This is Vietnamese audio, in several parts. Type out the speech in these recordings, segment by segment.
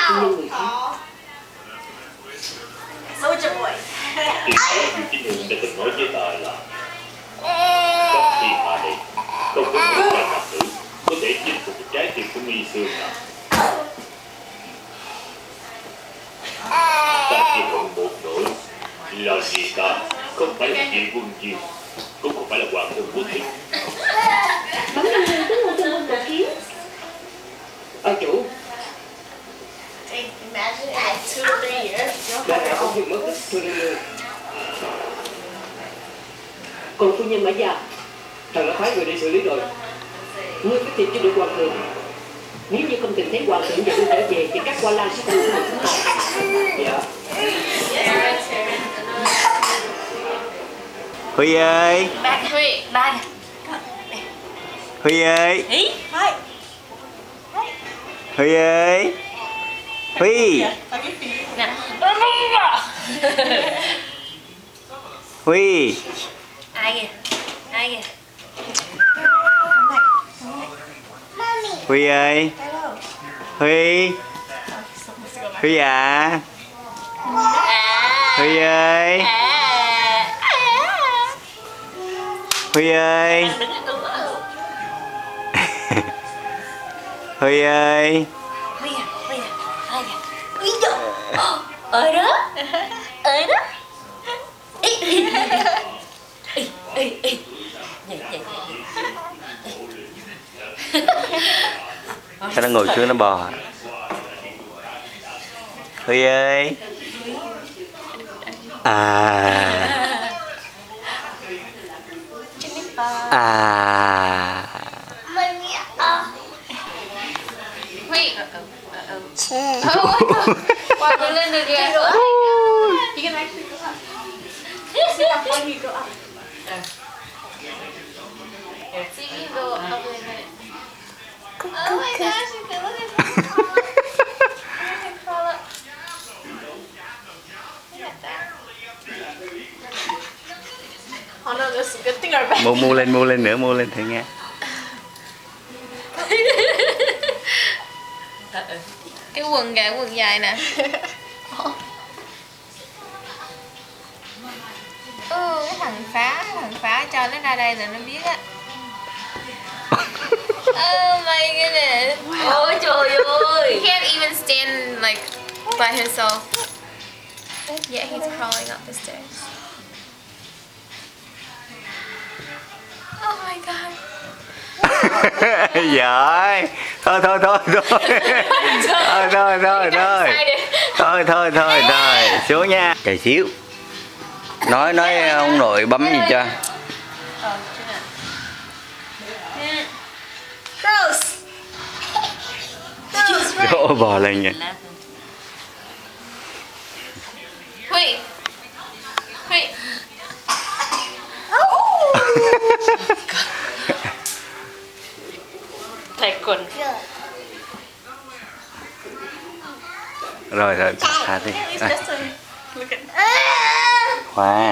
như người khác. Soldier boy. Thì Chính Hương đã từng nói với ta là trong thiên hạ này không có một chàng nam nữ có thể chinh phục trái tim của nghi xương nào. Ta chỉ còn một nỗi là vì ta không phải là vị quân viên, cũng không phải là hoàng thân quốc thích. Bấm Nam Hương tức là chân quân tổ kiến. Chủ. Imagine in like 2-3 years. Đại hạ không dừng mất tích thưa Nam Hương. Còn phu nhân Mã Gia, thần đã phái người đi xử lý rồi. Ngươi phải tìm cho được hoàng thượng. Nếu như không tìm thấy hoàng thượng và đưa trở về thì các qua lan sẽ thành của chúng ta. Dạ. Huy ơi. Huy, ba nè. Huy ơi. Ý, Huy. Huy ơi. Huy. Nè. Huy. Ai kìa? Ai kìa? Huy ơi. Huy. Huy à. Huy ơi. Huy ơi. Huy ơi. Huy à, Huy à, ai kìa? Huy đó. Ở đó. Ở đó. Ý, ý, ý, ý, ý. Nhảy, nhảy, Sao nó ngồi xuống nó bò. Huy ơi. Huy. Qua đứng lên được kìa. You can actually go up. See how far you go up. See me go up a minute. Oh my gosh, you can look at that. You can crawl up. Look at that. Oh no, there's a good thing our back. Mua lên nữa, mua lên thử nghe. Cái quần kìa, quần dài nè. Cái thằng phá cho nó ra đây là nó biết á. Oh my goodness. Ôi trời ơi. He can't even stand like by himself. Yeah, he's crawling up the stairs. Oh my god. Giỏi. Thôi xuống nha. Chờ xíu. Nói ông nội bấm gì cho. Gross. Ôi bò lên nha. Wait. Thầy quần. Rồi thả đi. Khoa.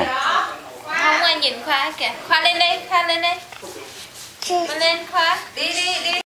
Không ai nhìn Khoa kìa. Khoa lên đây. Khoa lên đây. Lên Khoa. Đi.